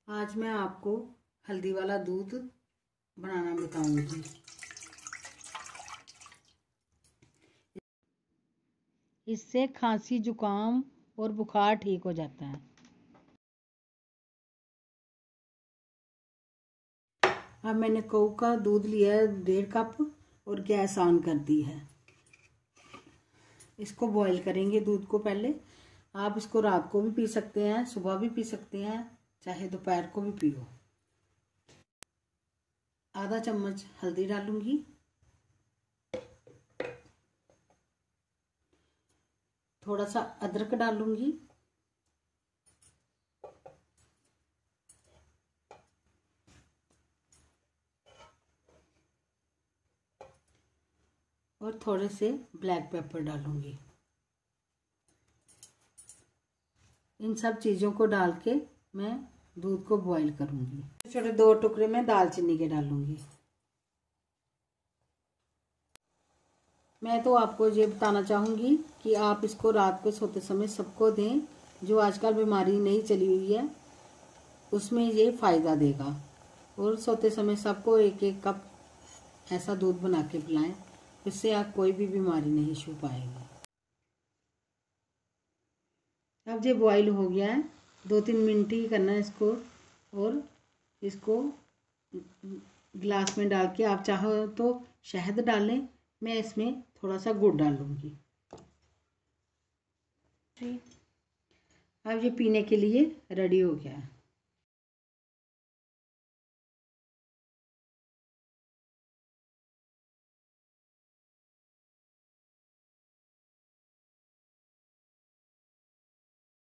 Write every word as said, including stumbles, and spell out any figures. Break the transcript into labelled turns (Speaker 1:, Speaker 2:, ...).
Speaker 1: आज मैं आपको हल्दी वाला दूध बनाना बताऊंगी। इससे खांसी, जुकाम और बुखार ठीक हो जाता है। अब मैंने कऊ का दूध लिया है डेढ़ कप और गैस ऑन कर दी है। इसको बॉईल करेंगे दूध को पहले। आप इसको रात को भी पी सकते हैं, सुबह भी पी सकते हैं, चाहे दोपहर को भी पियो। आधा चम्मच हल्दी डालूंगी, थोड़ा सा अदरक डालूंगी, और थोड़े से ब्लैक पेपर डालूंगी। इन सब चीज़ों को डाल के मैं दूध को बॉईल करूंगी। छोटे दो टुकड़े में दालचीनी के डालूंगी। मैं तो आपको ये बताना चाहूँगी कि आप इसको रात को सोते समय सबको दें। जो आजकल बीमारी नहीं चली हुई है उसमें ये फ़ायदा देगा। और सोते समय सबको एक एक कप ऐसा दूध बना के पिलाएं, इससे आप कोई भी बीमारी नहीं छू पाएगी। अब ये बॉईल हो गया है, दो तीन मिनट ही करना है इसको। और इसको गिलास में डाल के, आप चाहो तो शहद डालें, मैं इसमें थोड़ा सा गुड़ डालूंगी। अब ये पीने के लिए रेडी हो गया है।